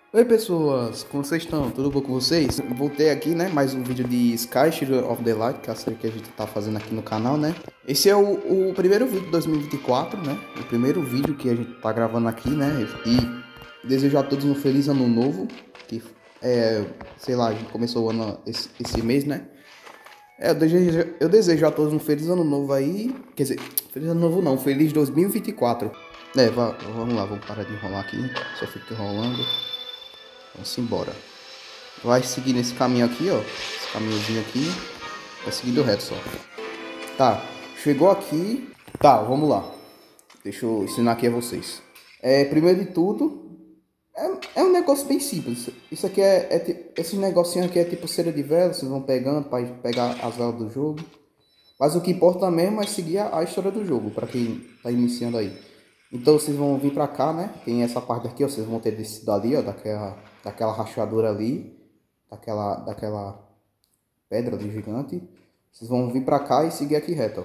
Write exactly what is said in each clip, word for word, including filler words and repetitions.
Oi pessoas, como vocês estão? Tudo bom com vocês? Voltei aqui, né? Mais um vídeo de Sky Shadow of the Light, que é a série que a gente tá fazendo aqui no canal, né? Esse é o, o primeiro vídeo de dois mil e vinte e quatro, né? O primeiro vídeo que a gente tá gravando aqui, né? E desejo a todos um feliz ano novo, que é, sei lá, a gente começou o ano esse, esse mês, né? É, eu desejo, eu desejo a todos um feliz ano novo aí, quer dizer, feliz ano novo não, feliz dois mil e vinte e quatro. É, vá, vamos lá, vamos parar de enrolar aqui, só fica enrolando. Vamos embora. Vai seguir nesse caminho aqui, ó. Esse caminhozinho aqui. Vai seguindo reto só. Tá, chegou aqui. Tá, vamos lá. Deixa eu ensinar aqui a vocês. É, primeiro de tudo, é, é um negócio bem simples. Isso aqui é, é esses negocinhos aqui é tipo cera de vela. Vocês vão pegando para pegar as velas do jogo. Mas o que importa mesmo é seguir a, a história do jogo, para quem tá iniciando aí. Então vocês vão vir pra cá, né? Tem essa parte aqui, ó. Vocês vão ter descido ali, ó. Daquela, daquela rachadura ali. Daquela, daquela pedra ali gigante. Vocês vão vir pra cá e seguir aqui reto, ó.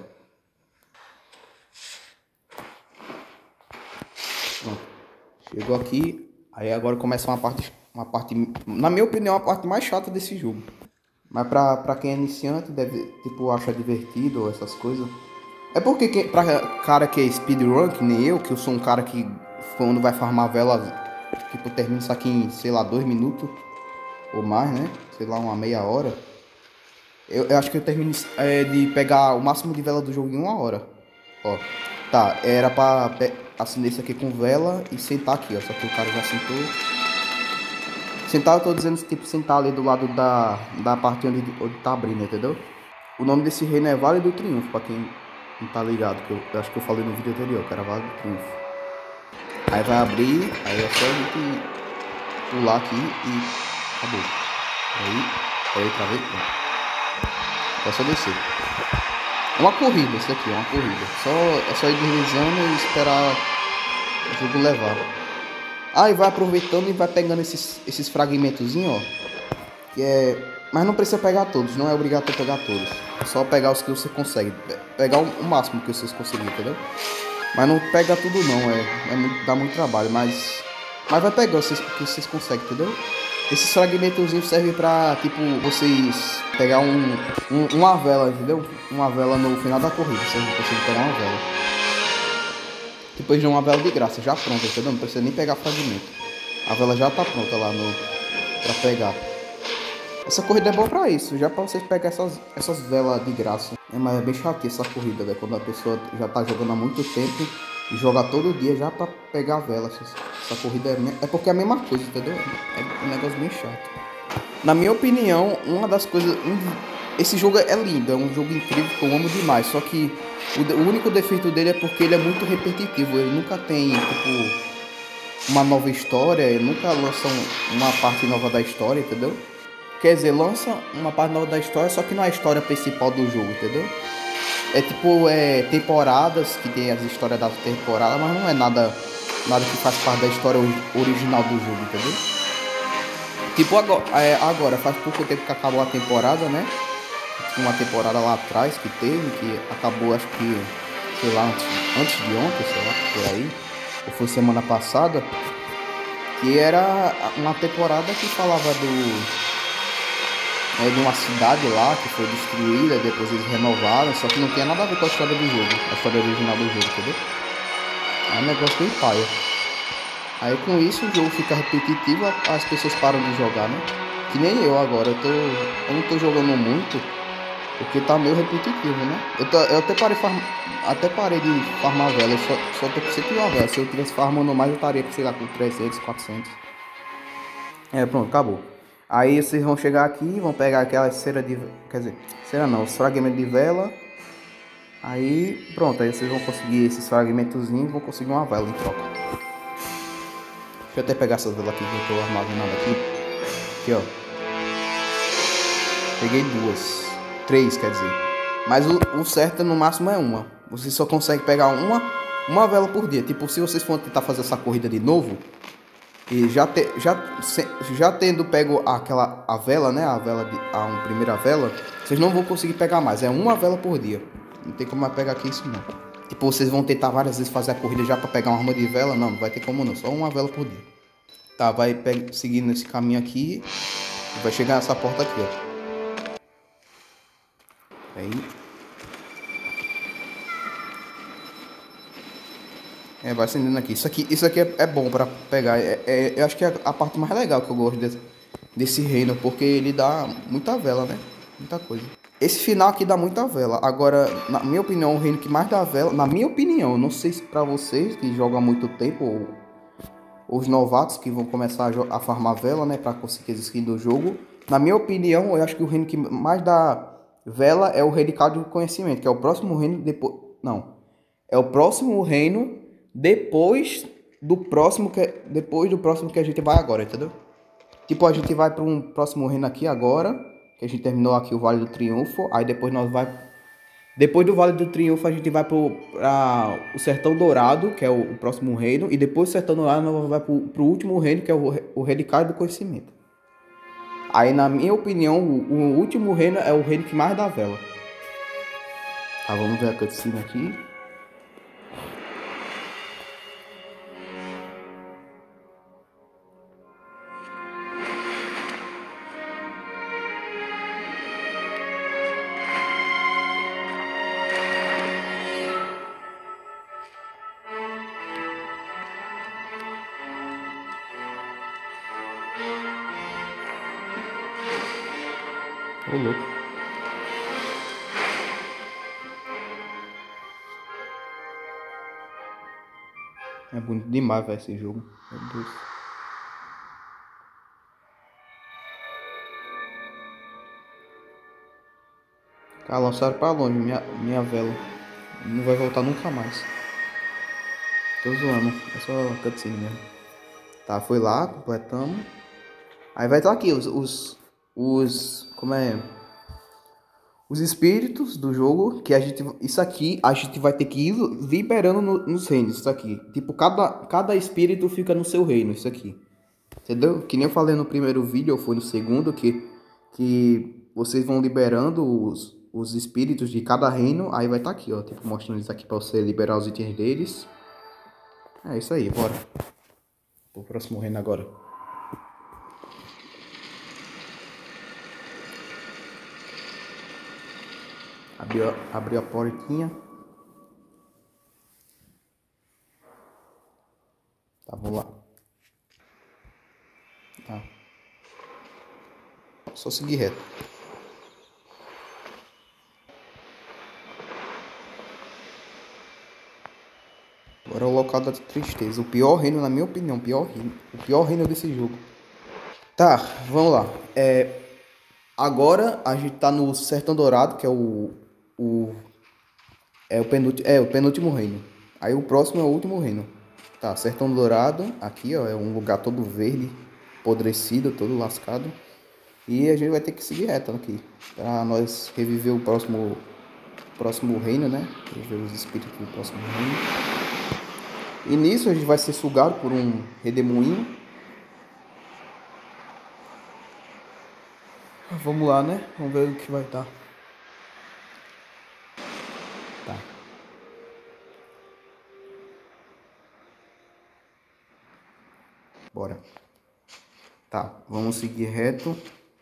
Pronto. Chegou aqui. Aí agora começa uma parte, uma parte, na minha opinião, a parte mais chata desse jogo. Mas pra, pra quem é iniciante, deve, tipo, acha divertido ou essas coisas. É porque que, pra cara que é speedrun, que nem eu, que eu sou um cara que quando vai farmar vela, tipo, termina isso aqui em, sei lá, dois minutos ou mais, né? Sei lá, uma meia hora. Eu, eu acho que eu termino é, de pegar o máximo de vela do jogo em uma hora. Ó, tá, era pra acender isso aqui com vela e sentar aqui, ó. Só que o cara já sentou. Sentar, eu tô dizendo, tipo, sentar ali do lado da, da parte onde, onde tá abrindo, entendeu? O nome desse reino é Vale do Triunfo, pra quem não tá ligado, que eu, eu acho que eu falei no vídeo anterior, que era Vale do Triunfo. Aí vai abrir, aí é só a gente pular aqui e acabou. Aí, aí travei, pronto. É só descer. É uma corrida, isso aqui, é uma corrida. Só, é só ir deslizando e esperar o jogo levar. Aí vai aproveitando e vai pegando esses, esses fragmentozinhos, ó. Que é... Mas não precisa pegar todos, não é obrigatório pegar todos. É só pegar os que você consegue. Pegar o máximo que vocês conseguirem, entendeu? Mas não pega tudo não, é, é muito, dá muito trabalho, mas... Mas vai pegar os que vocês conseguem, entendeu? Esses fragmentozinhos servem pra, tipo, vocês pegar um, um, uma vela, entendeu? Uma vela no final da corrida, vocês conseguem pegar uma vela. Depois de uma vela de graça, já pronta, entendeu? Não precisa nem pegar fragmento. A vela já tá pronta lá no, pra pegar. Essa corrida é boa pra isso, já pra vocês pegar essas, essas velas de graça. É, mas é bem chato essa corrida, velho. Quando a pessoa já tá jogando há muito tempo e joga todo dia já pra pegar a vela. Essa, essa corrida é, é porque é a mesma coisa, entendeu? É um negócio bem chato. Na minha opinião, uma das coisas... Um, esse jogo é lindo, é um jogo incrível que eu amo demais. Só que o, o único defeito dele é porque ele é muito repetitivo. Ele nunca tem, tipo, uma nova história. Ele nunca lança um, uma parte nova da história, entendeu? Quer dizer, lança uma parte nova da história, só que não é a história principal do jogo, entendeu? É tipo, é, temporadas, que tem as histórias da temporada, mas não é nada, nada que faz parte da história original do jogo, entendeu? Tipo, agora, é, agora faz pouco tempo que acabou a temporada, né? Uma temporada lá atrás que teve, que acabou, acho que, sei lá, antes, antes de ontem, sei lá, por aí. Ou foi semana passada. Que era uma temporada que falava do... É de uma cidade lá que foi destruída, depois eles renovaram, só que não tinha nada a ver com a história do jogo, a história original do jogo, entendeu? É um negócio bem paia. Aí com isso o jogo fica repetitivo, as pessoas param de jogar, né? Que nem eu agora, eu tô. Eu não tô jogando muito, porque tá meio repetitivo, né? Eu, tô, eu até parei farm, até parei de farmar vela, eu só, só tô com cento e uma vela. Se eu tivesse farmando mais, eu estaria, sei lá, com trezentos, quatrocentos. É, pronto, acabou. Aí vocês vão chegar aqui, vão pegar aquela cera de... Quer dizer, cera não, os fragmentos de vela. Aí, pronto, aí vocês vão conseguir esses fragmentozinhos e vão conseguir uma vela em troca. Deixa eu até pegar essas velas aqui que eu tô armazenando aqui. Aqui, ó. Peguei duas. Três, quer dizer. Mas o, o certo no máximo é uma. Você só consegue pegar uma, uma vela por dia. Tipo, se vocês for tentar fazer essa corrida de novo... E já, te, já, já tendo pego aquela a vela, né? A vela de a um, primeira vela, vocês não vão conseguir pegar mais. É uma vela por dia. Não tem como mais pegar aqui isso não. Tipo, vocês vão tentar várias vezes fazer a corrida já para pegar uma arma de vela. Não, não vai ter como não. Só uma vela por dia. Tá, vai pe- seguindo esse caminho aqui. E vai chegar nessa porta aqui, ó. Aí. É, vai acendendo aqui. Isso aqui, isso aqui é, é bom pra pegar. É, é- eu acho que é a parte mais legal que eu gosto desse, desse reino, porque ele dá muita vela, né? Muita coisa. Esse final aqui dá muita vela. Agora, na minha opinião, o reino que mais dá vela, na minha opinião, não sei se pra vocês que jogam há muito tempo, ou, ou os novatos que vão começar a, jo- a farmar vela, né, pra conseguir as skins do jogo. Na minha opinião, eu acho que o reino que mais dá vela é o reino de Cálice do Conhecimento, que é o próximo reino depois. Não. É o próximo reino depois do próximo que depois do próximo que a gente vai agora, entendeu? Tipo, a gente vai para um próximo reino aqui agora, que a gente terminou aqui o Vale do Triunfo, aí depois nós vai depois do Vale do Triunfo a gente vai para o Sertão Dourado, que é o, o próximo reino, e depois do Sertão Dourado nós vai para o último reino, que é o, o Reino de Cálice do Conhecimento. Aí, na minha opinião, o, o último reino é o reino que mais dá vela. Tá, vamos ver a cutscene aqui. Ô, louco. É bonito demais, velho, esse jogo. Meu Deus. Cara, lançaram pra longe minha, minha vela. Não vai voltar nunca mais. Tô zoando. É só cutscene mesmo. Tá, foi lá, completamos. Aí vai estar aqui os, os, os, como é? Os espíritos do jogo, que a gente, isso aqui, a gente vai ter que ir liberando no, nos reinos, isso aqui. Tipo, cada, cada espírito fica no seu reino, isso aqui. Entendeu? Que nem eu falei no primeiro vídeo, ou foi no segundo, que, que vocês vão liberando os, os espíritos de cada reino. Aí vai estar aqui, ó, tipo, mostrando isso aqui pra você liberar os itens deles. É isso aí, bora. Pro próximo reino agora. Abriu, abriu a portinha. Tá, vamos lá. Tá. Só seguir reto. Agora é o local da tristeza. O pior reino, na minha opinião, o pior reino. O pior reino desse jogo. Tá, vamos lá. É, agora a gente tá no Sertão Dourado, que é o, o É o penúltimo, é o penúltimo reino. Aí o próximo é o último reino. Tá, Sertão Dourado. Aqui, ó, é um lugar todo verde, apodrecido, todo lascado. E a gente vai ter que seguir reto aqui. Pra nós reviver o próximo, próximo reino, né? Reviver os espíritos do próximo reino. E nisso a gente vai ser sugado por um redemoinho. Vamos lá, né? Vamos ver o que vai dar. Tá. Bora. Tá, vamos seguir reto.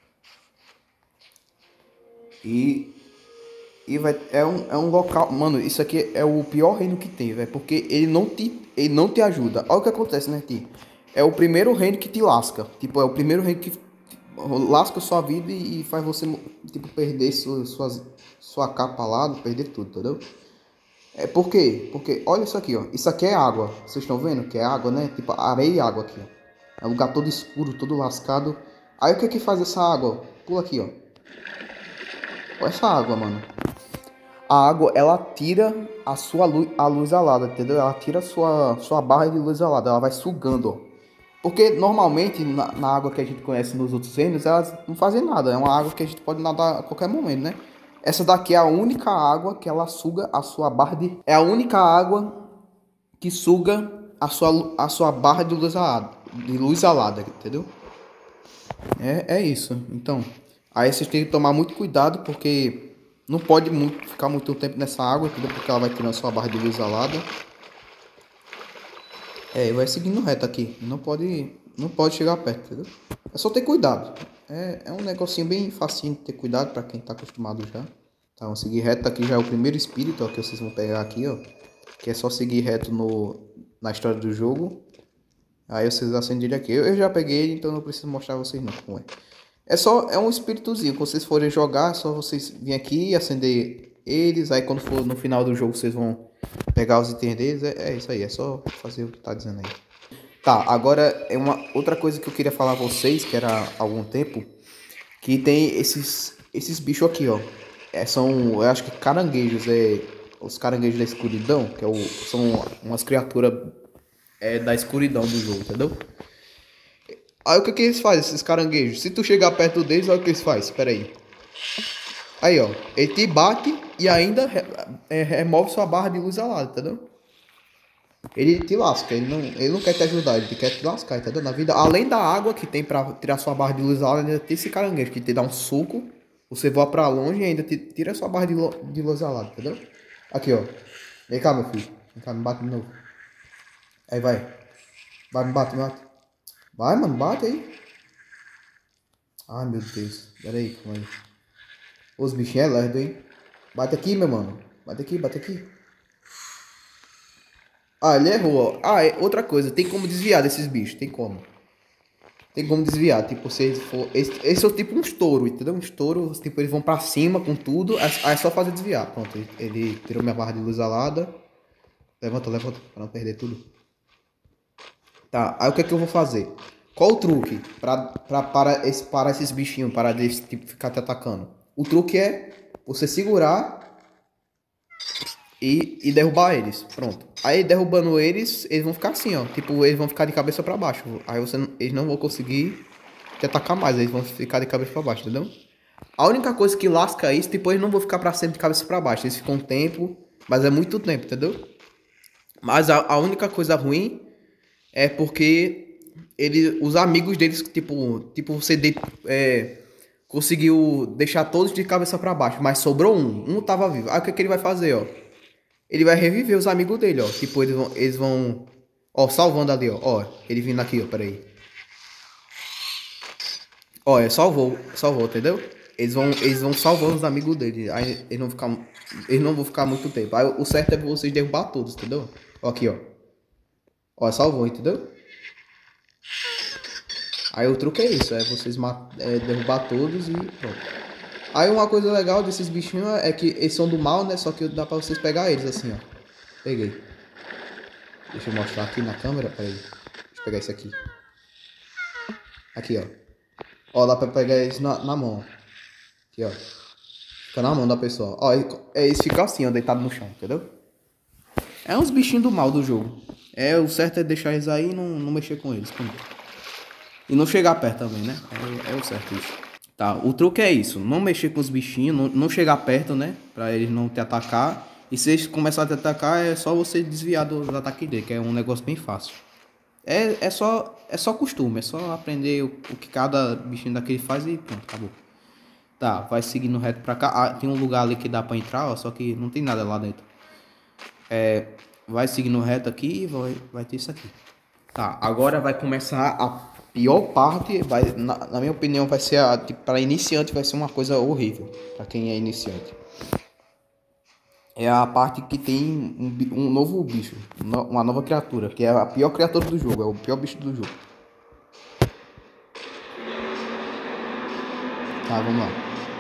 E, e vai, é, um, é um local... Mano, isso aqui é o pior reino que tem, velho. Porque ele não, te, ele não te ajuda. Olha o que acontece, né, Ti? É o primeiro reino que te lasca. Tipo, é o primeiro reino que lasca sua vida e faz você, tipo, perder sua, sua, sua capa lá, perder tudo, entendeu? É por quê? Porque, olha isso aqui, ó. Isso aqui é água. Vocês estão vendo que é água, né? Tipo, areia e água aqui, ó. É um lugar todo escuro, todo lascado. Aí o que que faz essa água? Pula aqui, ó. Olha essa água, mano. A água, ela tira a sua luz, a luz alada, entendeu? Ela tira a sua, sua barra de luz alada. Ela vai sugando, ó. Porque normalmente na, na água que a gente conhece nos outros reinos, elas não fazem nada. É uma água que a gente pode nadar a qualquer momento, né? Essa daqui é a única água que ela suga a sua barra de... É a única água que suga a sua, a sua barra de luz alada, de luz alada, entendeu? É, é isso. Então, aí vocês têm que tomar muito cuidado, porque não pode muito, ficar muito tempo nessa água, entendeu? Porque ela vai tirando a sua barra de luz alada. É, vai seguindo reto aqui. Não pode não pode chegar perto, entendeu? É só ter cuidado. É, é um negocinho bem facinho de ter cuidado pra quem tá acostumado já. Tá, vamos seguir reto. Aqui já é o primeiro espírito, ó, que vocês vão pegar aqui, ó. Que é só seguir reto no, na história do jogo. Aí vocês acendem ele aqui. Eu, eu já peguei ele, então não preciso mostrar a vocês não como é. É só, é um espíritozinho. Quando vocês forem jogar, é só vocês virem aqui e acender eles. Aí quando for no final do jogo, vocês vão pegar os itens deles. É, é isso aí, é só fazer o que tá dizendo aí. Tá, agora é uma outra coisa que eu queria falar a vocês, que era há algum tempo. Que tem esses, esses bichos aqui, ó. É, são, eu acho que caranguejos, é... Os caranguejos da escuridão, que é o, são umas criaturas é, da escuridão do jogo, entendeu? Aí o que que eles fazem, esses caranguejos? Se tu chegar perto deles, olha o que eles fazem, espera aí. Aí, ó, ele te bate e ainda re, é, remove sua barra de luz alada, entendeu? Ele te lasca, ele não, ele não quer te ajudar, ele quer te lascar, entendeu? Na vida, além da água que tem pra tirar sua barra de luz alada, ainda tem esse caranguejo que te dá um soco, você voa pra longe e ainda te tira sua barra de, de luz alada, entendeu? Aqui, ó. Vem cá, meu filho. Vem cá, me bate de novo. Aí, vai. Vai, me bate, me bate. Vai, mano, bate aí. Ai, meu Deus. Pera aí, calma aí. Os bichinhos é lerdo, hein? Bate aqui, meu mano. Bate aqui, bate aqui. Ah, ele errou, ó. Ah, é outra coisa. Tem como desviar desses bichos. Tem como. Tem como desviar. Tipo, se eles for... Esse, esse é tipo um estouro, entendeu? Um estouro. Tipo, eles vão pra cima com tudo. Aí é só fazer desviar. Pronto, ele, ele tirou minha barra de luz alada. Levanta, levanta. Pra não perder tudo. Tá, aí o que é que eu vou fazer? Qual o truque pra, pra para, esse, para esses bichinhos, para desse tipo ficar te atacando? O truque é você segurar e, e derrubar eles. Pronto. Aí derrubando eles, eles vão ficar assim, ó. Tipo, eles vão ficar de cabeça pra baixo. Aí você, eles não vão conseguir te atacar mais. Eles vão ficar de cabeça pra baixo, entendeu? A única coisa que lasca isso, tipo, eles não vão ficar pra sempre de cabeça pra baixo. Eles ficam um tempo, mas é muito tempo, entendeu? Mas a, a única coisa ruim é porque ele, os amigos deles, tipo, tipo você de, é, conseguiu deixar todos de cabeça pra baixo, mas sobrou um. Um tava vivo. Aí o que, que ele vai fazer, ó? Ele vai reviver os amigos dele, ó. Tipo, eles vão, eles vão... Ó, salvando ali, ó. Ó, ele vindo aqui, ó. Pera aí. Ó, é, salvou. Salvou, entendeu? Eles vão, eles vão salvando os amigos dele. Aí eles vão ficar... Eles não vão ficar muito tempo. Aí o certo é vocês derrubar todos, entendeu? Ó, aqui, ó. Ó, salvou, entendeu? Aí o truque é isso. É vocês é, derrubar todos e pronto. Aí uma coisa legal desses bichinhos é que eles são do mal, né? Só que dá pra vocês pegar eles assim, ó. Peguei. Deixa eu mostrar aqui na câmera, peraí. Deixa eu pegar esse aqui. Aqui, ó. Ó, dá pra pegar eles na, na mão. Aqui, ó. Fica na mão da pessoa. Ó, eles ficam assim, ó, deitado no chão, entendeu? É uns bichinhos do mal do jogo. É, o certo é deixar eles aí e não, não mexer com eles. Pronto. E não chegar perto também, né? É, é o certo isso. Tá, o truque é isso, não mexer com os bichinhos, não, não chegar perto, né, pra eles não te atacar. E se eles começarem a te atacar, é só você desviar dos ataques dele, que é um negócio bem fácil. É, é, só, é só costume, é só aprender o, o que cada bichinho daquele faz e pronto, acabou. Tá, vai seguindo reto pra cá. Ah, tem um lugar ali que dá pra entrar, ó, só que não tem nada lá dentro. É, vai seguindo reto aqui e vai, vai ter isso aqui. Tá, agora vai começar a pior parte, vai, na, na minha opinião, vai ser a, tipo, para iniciante vai ser uma coisa horrível, para quem é iniciante. É a parte que tem um, um novo bicho, uma nova criatura, que é a pior criatura do jogo, é o pior bicho do jogo. Tá, vamos lá.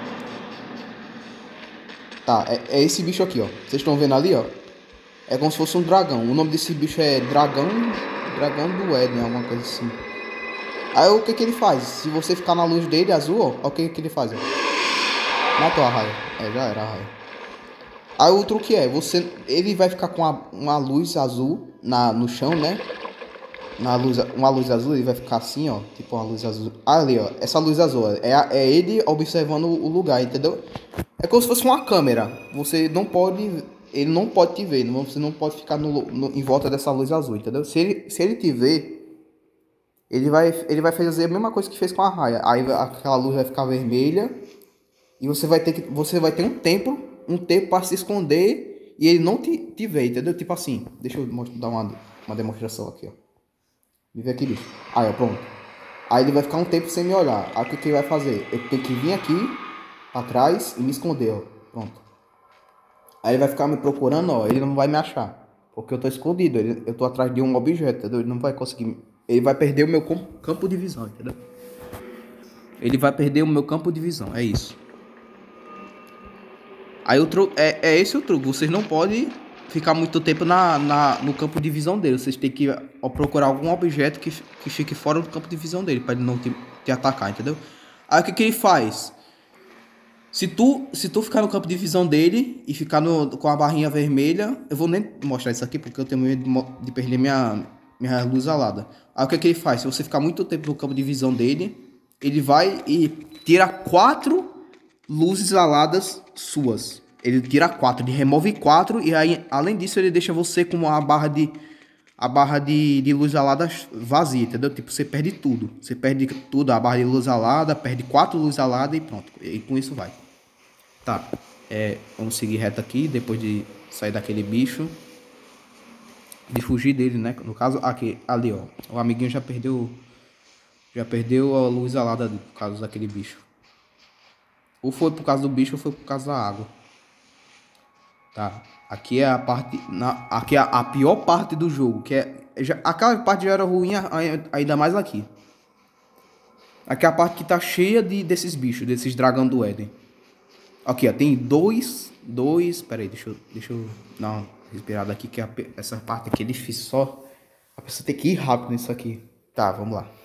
Tá, é, é esse bicho aqui, ó. Vocês estão vendo ali, ó? É como se fosse um dragão. O nome desse bicho é dragão, dragão do Éden, alguma coisa assim. Aí o que que ele faz? Se você ficar na luz dele, azul, ó, ó o que que ele faz, ó. Matou a raia. É, já era a raia. Aí o truque é, você, ele vai ficar com a, uma luz azul na, no chão, né? Na luz, uma luz azul, ele vai ficar assim, ó. Tipo uma luz azul. Ali, ó. Essa luz azul, ó, é, é ele observando o lugar, entendeu? É como se fosse uma câmera. Você não pode... Ele não pode te ver. Você não pode ficar no, no, em volta dessa luz azul, entendeu? Se ele, se ele te ver... Ele vai, ele vai fazer a mesma coisa que fez com a raia. Aí aquela luz vai ficar vermelha. E você vai ter, que, você vai ter um tempo, um tempo para se esconder. E ele não te, te vê, entendeu? Tipo assim. Deixa eu dar uma, uma demonstração aqui, ó. Me vê aqui, bicho. Aí, ó, pronto. Aí ele vai ficar um tempo sem me olhar. Aí o que, que ele vai fazer? Eu tenho que vir aqui pra trás e me esconder, ó. Pronto. Aí ele vai ficar me procurando, ó. Ele não vai me achar. Porque eu tô escondido. Ele, eu tô atrás de um objeto, entendeu? Ele não vai conseguir. Ele vai perder o meu campo de visão, entendeu? Ele vai perder o meu campo de visão. É isso. Aí o truque. É, é esse o truque. Vocês não podem ficar muito tempo na, na, no campo de visão dele. Vocês têm que ó, procurar algum objeto que, que fique fora do campo de visão dele. Pra ele não te, te atacar, entendeu? Aí o que, que ele faz? Se tu, se tu ficar no campo de visão dele e ficar no, com a barrinha vermelha, eu vou nem mostrar isso aqui porque eu tenho medo de, de perder minha, minha luz alada. Aí o que, que ele faz? Se você ficar muito tempo no campo de visão dele, ele vai e tira quatro luzes aladas suas. Ele tira quatro, ele remove quatro e aí, além disso, ele deixa você com a barra de a barra de, de luz alada vazia, entendeu? Tipo, você perde tudo. Você perde tudo, a barra de luz alada, perde quatro luzes aladas e pronto. E com isso vai. Tá, é, vamos seguir reto aqui, depois de sair daquele bicho. De fugir dele, né? No caso, aqui, ali, ó. O amiguinho já perdeu... Já perdeu a luz alada por causa daquele bicho. Ou foi por causa do bicho ou foi por causa da água. Tá, aqui é a parte... Na, aqui é a, a pior parte do jogo, que é... Já, aquela parte já era ruim, ainda mais aqui. Aqui é a parte que tá cheia de, desses bichos, desses dragão do Éden. Aqui, ó, tem dois, dois, pera aí, deixa eu, deixa eu dar uma respirada aqui, que a, essa parte aqui é difícil, só a pessoa tem que ir rápido nisso aqui. Tá, vamos lá.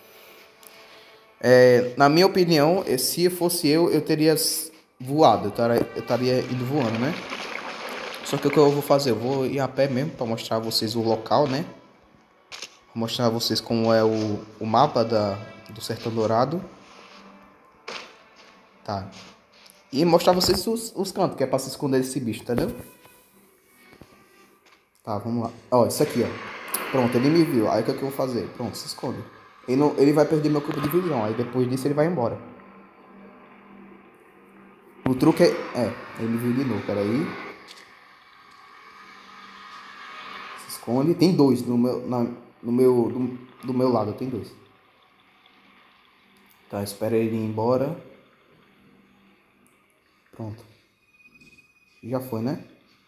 É, na minha opinião, se fosse eu, eu teria voado, eu estaria, eu estaria indo voando, né? Só que o que eu vou fazer? Eu vou ir a pé mesmo, pra mostrar a vocês o local, né? Vou mostrar a vocês como é o, o mapa da, do Sertão Dourado. Tá. E mostrar pra vocês os, os cantos, que é pra se esconder desse bicho, entendeu? Tá, vamos lá. Ó, isso aqui, ó. Pronto, ele me viu. Aí o que, é que eu vou fazer? Pronto, se esconde. Ele, não, ele vai perder meu campo de visão. Aí depois disso ele vai embora. O truque é... É, ele me viu de novo, peraí. Se esconde. Tem dois no meu... Na, no meu... Do, do meu lado, tem dois. Tá, espera ele ir embora. Pronto. Já foi, né?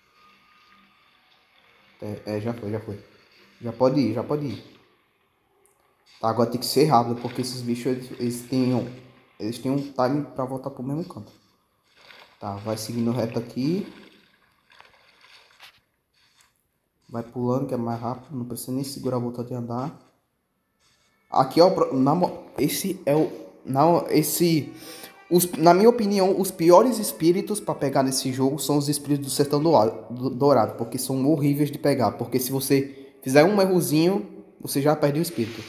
É, é, já foi, já foi. Já pode ir, já pode ir. Tá, agora tem que ser rápido, porque esses bichos, eles, eles têm um, eles têm um time pra voltar pro mesmo canto. Tá, vai seguindo reto aqui. Vai pulando, que é mais rápido. Não precisa nem segurar a volta de andar. Aqui, ó, na, esse é o... Na, esse... Os, na minha opinião, os piores espíritos para pegar nesse jogo são os espíritos do Sertão Dourado, porque são horríveis de pegar. Porque se você fizer um errozinho, você já perde o espírito.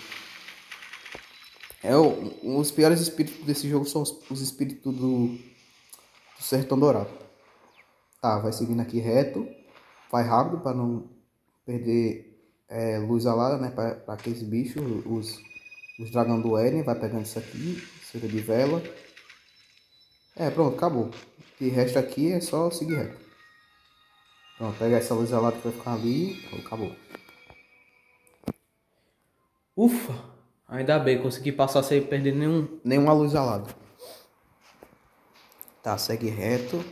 É, o, os piores espíritos desse jogo são os, os espíritos do, do Sertão Dourado. Tá, vai seguindo aqui reto. Vai rápido para não perder é, luz alada, né? Para aqueles bichos, os, os dragão do Éden. Vai pegando isso aqui, cera de vela. É, pronto, acabou. O que resta aqui é só seguir reto. Pronto, pega essa luz alada que vai ficar ali. Pronto, acabou. Ufa! Ainda bem, consegui passar sem perder nenhum, nenhuma luz alada. Tá, segue reto.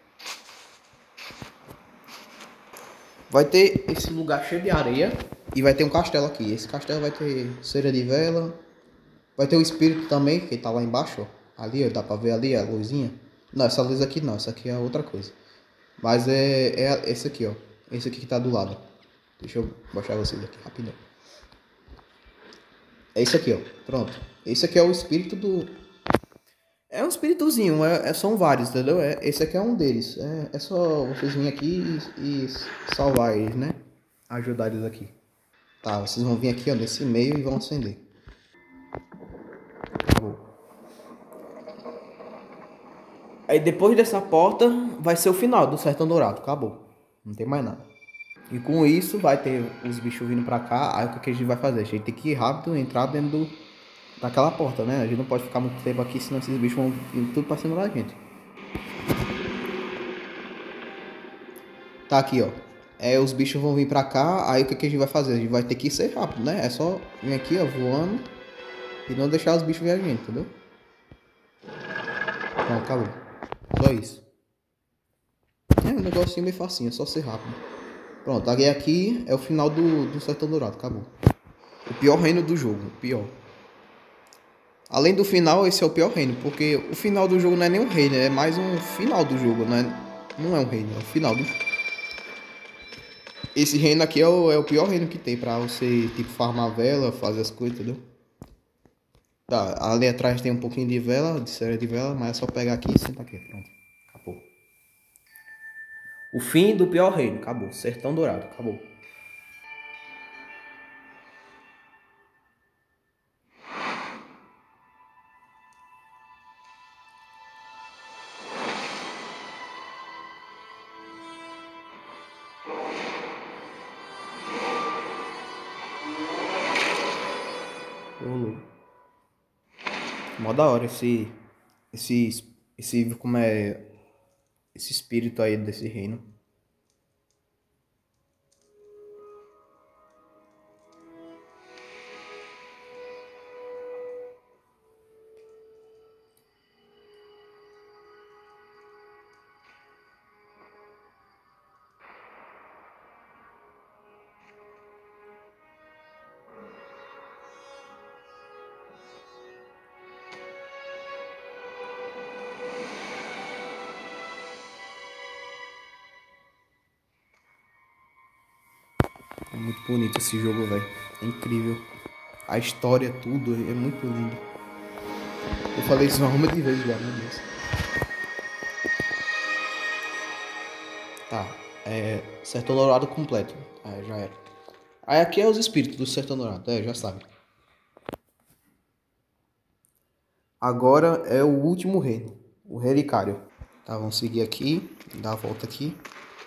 Vai ter esse lugar cheio de areia. E vai ter um castelo aqui. Esse castelo vai ter cera de vela. Vai ter o espírito também, que tá lá embaixo, ó. Ali, ó, dá pra ver ali a luzinha. Não, essa luz aqui não, essa aqui é outra coisa. Mas é, é esse aqui, ó. Esse aqui que tá do lado. Deixa eu mostrar vocês aqui rapidão. É esse aqui, ó. Pronto. Esse aqui é o espírito do... É um espíritozinho, é, é, são vários, entendeu? É, esse aqui é um deles. É, é só vocês virem aqui e, e salvar eles, né? Ajudar eles aqui. Tá, vocês vão vir aqui, ó, nesse meio e vão acender. Acabou. Aí depois dessa porta vai ser o final do Sertão Dourado. Acabou. Não tem mais nada. E com isso vai ter os bichos vindo pra cá. Aí o que a gente vai fazer? A gente tem que ir rápido entrar dentro do, daquela porta, né? A gente não pode ficar muito tempo aqui, senão esses bichos vão vir tudo pra cima da gente. Tá aqui, ó. É, os bichos vão vir pra cá, aí o que, que a gente vai fazer? A gente vai ter que ser rápido, né? É só vir aqui, ó, voando e não deixar os bichos ver a gente, entendeu? Pronto, acabou. Só isso. É um negocinho meio facinho, é só ser rápido. Pronto, aqui, aqui é o final do, do Sertão Dourado, acabou. O pior reino do jogo, o pior. Além do final, esse é o pior reino, porque o final do jogo não é nem um reino, é mais um final do jogo, não é, não é um reino, é o final do jogo. Esse reino aqui é o, é o pior reino que tem pra você, tipo, farmar vela, fazer as coisas, entendeu? Tá, ali atrás tem um pouquinho de vela, de série de vela, mas é só pegar aqui e sentar aqui, pronto. Acabou. O fim do pior reino, acabou. Sertão Dourado, acabou. Ô, mó da hora esse, esse, esse, como é, esse espírito aí desse reino. É muito bonito esse jogo, velho. É incrível. A história, tudo, é muito lindo. Eu falei isso uma ruma de vezes já, meu Deus. Tá, é Sertão Dourado completo. É, já era. Aí aqui é os espíritos do Sertão Dourado, é, já sabe. Agora é o último reino, o Relicário. Tá, vamos seguir aqui, dar a volta aqui.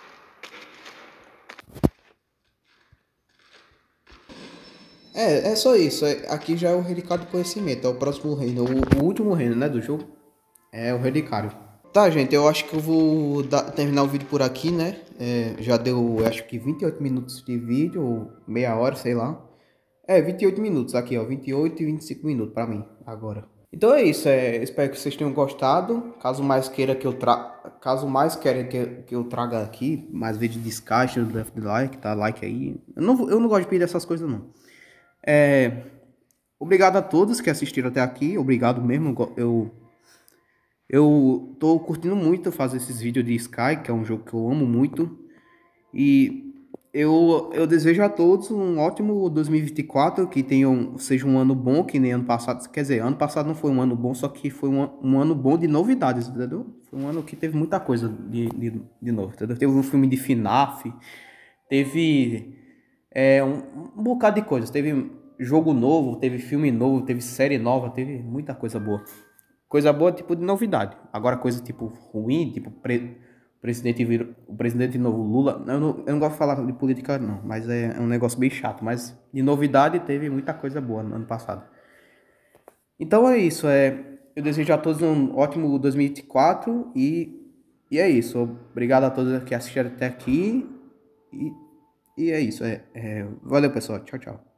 É, é só isso. É, aqui já é o Relicário do Conhecimento, é o próximo reino, o, o último reino, né, do jogo. É o Relicário. Tá, gente, eu acho que eu vou dar- terminar o vídeo por aqui, né? É, já deu, acho que vinte e oito minutos de vídeo, ou meia hora, sei lá. É, vinte e oito minutos aqui, ó, vinte e oito e vinte e cinco minutos pra mim, agora. Então é isso, é, espero que vocês tenham gostado. Caso mais queira que eu tra... Caso mais querem que, que eu traga aqui, mais vídeos de Sky, do Left Like, tá? Like aí. Eu não, vou- eu não gosto de pedir essas coisas, não. É, obrigado a todos que assistiram até aqui, obrigado mesmo, eu... Eu tô curtindo muito fazer esses vídeos de Sky, que é um jogo que eu amo muito. E eu, eu desejo a todos um ótimo dois mil e vinte e quatro, que tenham, seja um ano bom, que nem ano passado. Quer dizer, ano passado não foi um ano bom, só que foi um, um ano bom de novidades, entendeu? Foi um ano que teve muita coisa de, de, de novo, entendeu? Teve um filme de FNAF, teve é, um, um bocado de coisas. Teve jogo novo, teve filme novo, teve série nova, teve muita coisa boa. Coisa boa, tipo, de novidade. Agora, coisa, tipo, ruim, tipo, pre presidente vira, o presidente novo, Lula. Eu não, eu não gosto de falar de política, não, mas é, é um negócio bem chato. Mas de novidade, teve muita coisa boa no ano passado. Então é isso. É, eu desejo a todos um ótimo dois mil e vinte e quatro e, e é isso. Obrigado a todos que assistiram até aqui. E, e é isso. É, é, valeu, pessoal. Tchau, tchau.